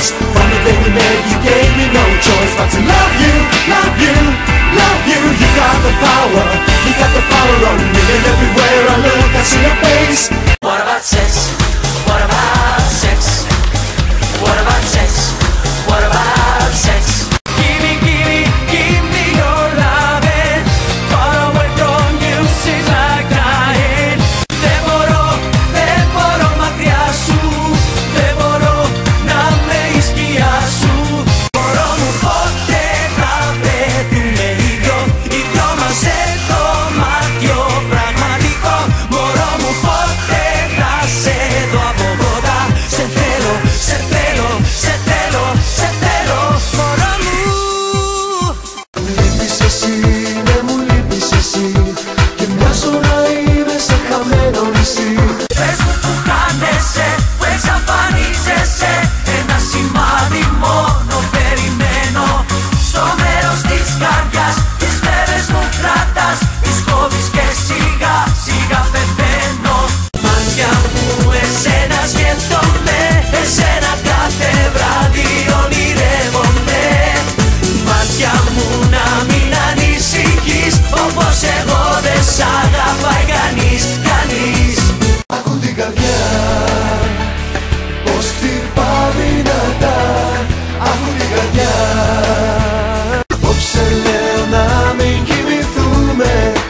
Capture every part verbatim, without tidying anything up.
choice. From the day we met, you gave me no choice but to love you, love you, love you. You got the power, you got the power on me, and everywhere I look I see your face. What about sex? What about sex? What about sex? What about sex? Give me, give me, give me your loving. Far away from you seems like dying. Δεν μπορώ, δεν μπορώ μακριά σου. Δεν μπορώ να με η σκιά σου. Μπορώ μου πότε θα βρεθούμε οι δυο, οι δυο μας σε δωμάτιο πραγματικό. Μπορώ μου πότε θα σε δω από κοντά. Σε θέλω, σε θέλω, σε θέλω, σε θέλω. Μπορώ μου. Μου λείπεις εσύ, ναι μου λείπεις εσύ, και μοιάζω να είμαι σε χαμένο νησί. Πες μου που χάνεσαι, που εξαφανίζεσαι. Ένα σημάδι μόνο περιμένω. Στο μέρος της καρδιάς, τις μέρες μου κρατάς. Τις κόβεις και σιγά σιγά πεθαίνω. Μάτια μου εσένα σκέφτομαι, εσένα κάθε βράδυ ονειρεύομαι. Μάτια μου να μην ανησυχείς, όπως εγώ δεν σ' αγαπάει κανείς, κανείς. Ακού την καρδιά πως χτυπά δυνατά. Ακού την καρδιά. Απόψε λέω να μην κοιμηθούμε,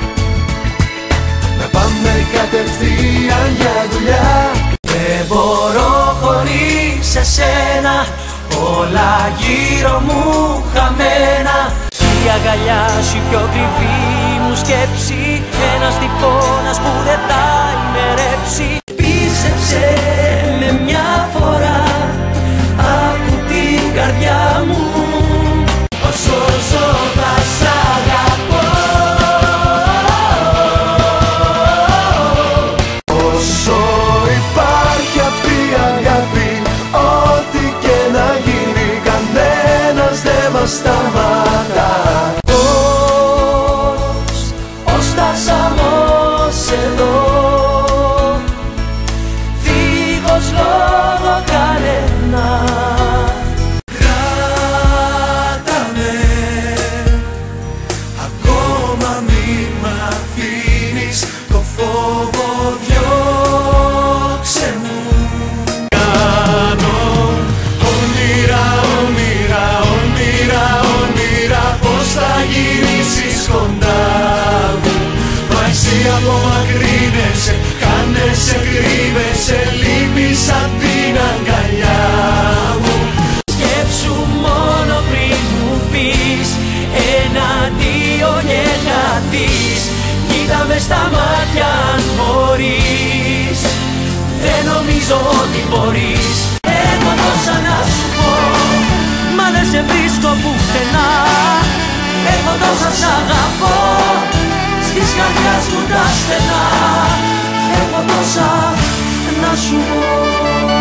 να πάμε κατευθείαν για δουλειά. Δεν μπορώ χωρίς εσένα, όλα γύρω μου χαμένα. Η αγκαλιά σου πιο κρυφή μου σκέψη, ένας τυφώνας που δεν θα ημερέψει. Πίστεψε με μια φορά, άκου την καρδιά μου. Όσο ζω θα σ' αγαπώ. Όσο υπάρχει αυτή η αγάπη, ό,τι και να γίνει κανένας δεν μας σταματά. Πώς, πώς φτάσαμε ως εδώ, δίχως λόγο κανένα. Κράτα με, ακόμα μη μ' αφήνεις, το φόβο διώξε μου. Κάνω όνειρα, όνειρα, όνειρα, όνειρα, πως θα γυρίσεις κοντά μου. Μα εσύ απομακρύνεσαι, χάνεσαι, κρύβεσαι, λείπεις απ' την αγκαλιά μου. Σκέψου μόνο πριν μου πεις ένα αντίο και χαθείς. Κοίτα με στα μάτια αν μπορείς, δεν νομίζω ότι μπορείς. Έχω τόσα να σου πω, μα δεν σε βρίσκω πουθενά. Έχω τόσα σ' αγαπώ, στις καρδιάς μου τα στενά. Έχω τόσα να σου πω.